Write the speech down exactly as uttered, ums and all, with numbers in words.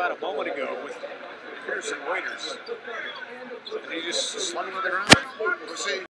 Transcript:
about a moment ago with Pearson Waiters. And he just slung him to the ground. We'll see.